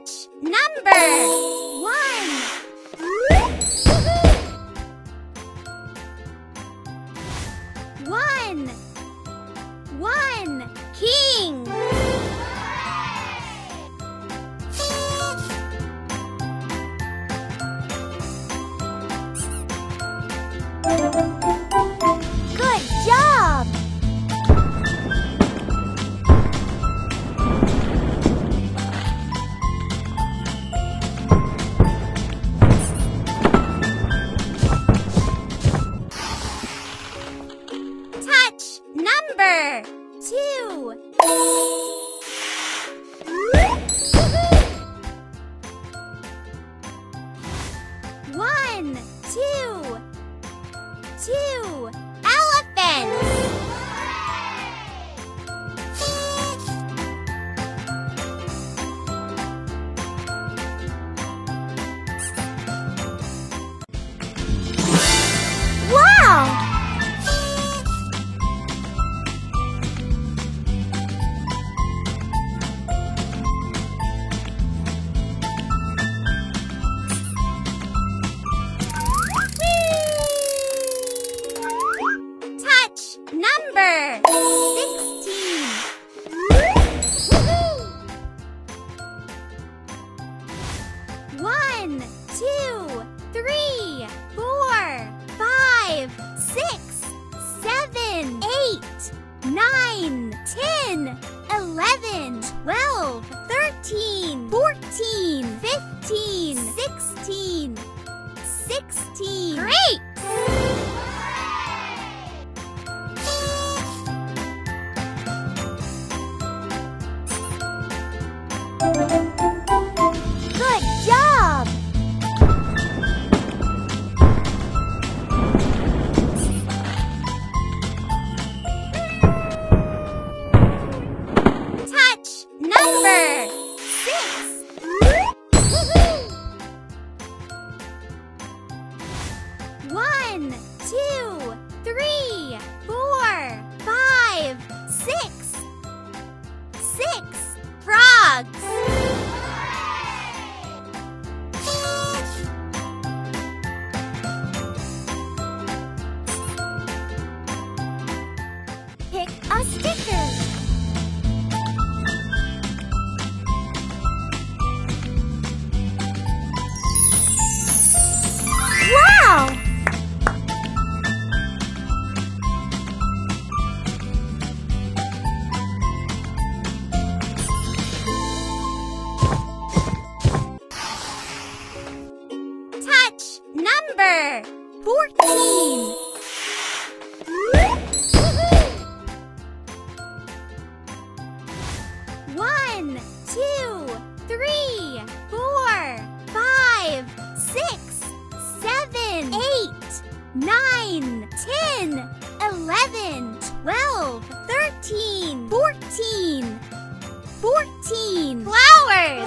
Touch number 1. One. King. Good job! Touch number 2. One, two. Elephant. Wow! Touch number 16. One, two, three, 4, 5, 6, 7, 8, 9, 10, 11, 12, 13, 14, 15, 16. Great! Good job! Touch number 6. One, two, three, 4, 5, 6. Frogs. Pick a sticker. Wow! Touch number 14. One, two, three, 4, 5, 6, 7, 8, 9, 10, 11, 12, 13, 14. Flowers.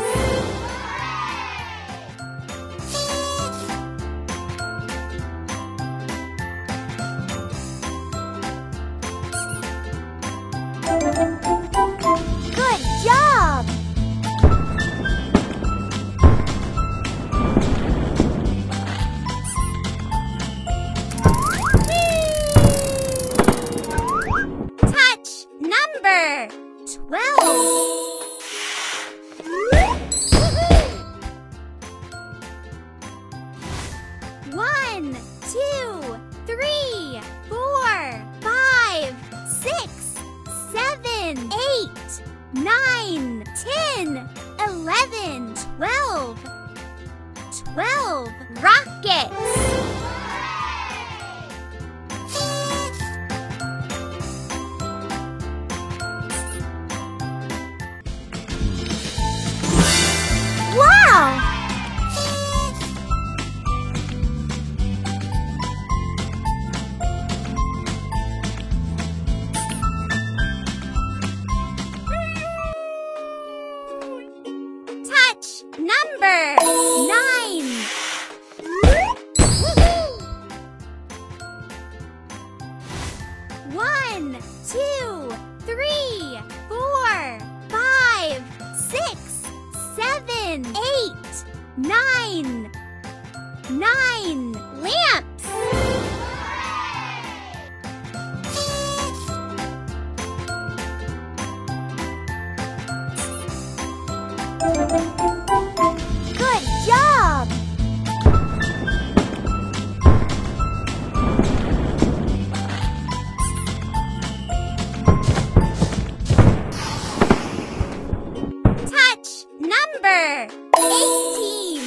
Good job! Touch number 12. One, two, three, 4, 5, 6, 7, 8, 9, 10, 11, 12. Rockets. Wow! Touch number 9. One, two, three, 4, 5, 6, 7, 9. 9 lamps. Good job! Touch number 18.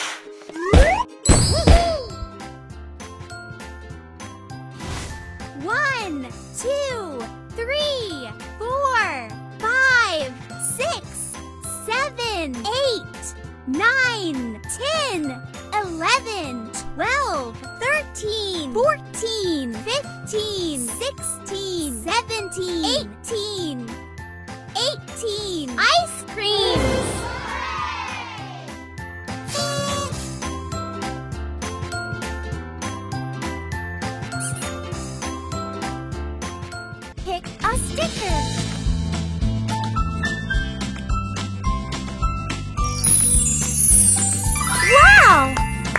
One, two, three, 4, 5, 6, 7, 8, 9, 10, 11, 12, 13, 14, 15, 16, 17, 18. 18 ice creams. Pick a sticker. Wow!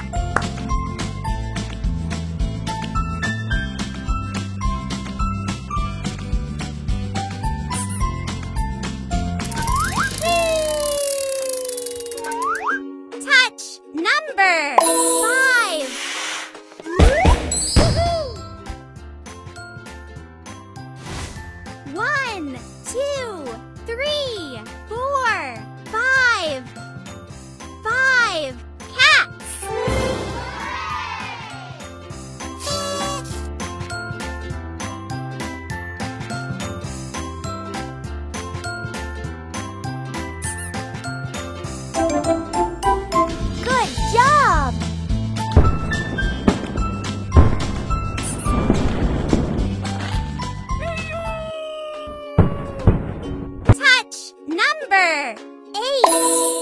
Touch number 5. One, two, three, 4, 5. 5 cats. Good job! Touch number 8.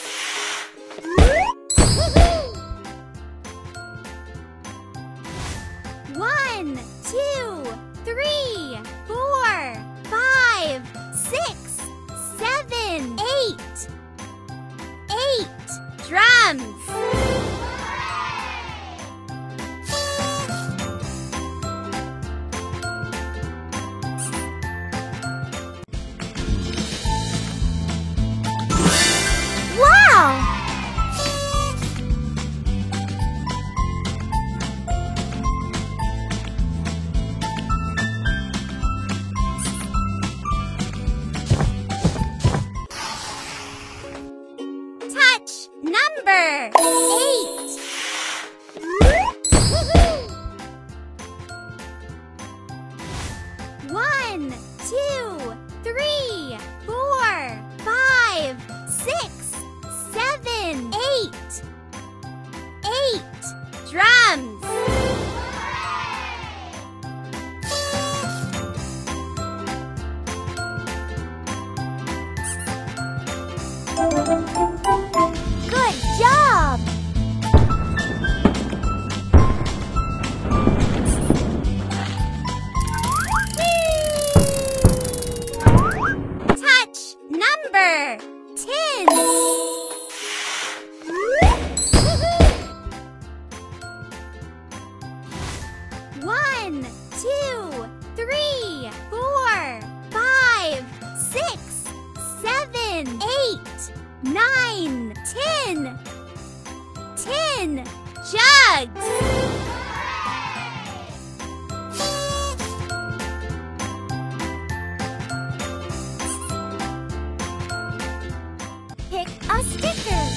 One, two, three, 4, 5, 6, 7, 8. 8 drums. Wow! Touch number 8. One, two, three, 4, 5, 6, 7, 8. 8 drums. Good job! Touch number 10. One, two, three, 4, 5, 6, 7, 8, 9, 10. 10 jugs. Pick a sticker.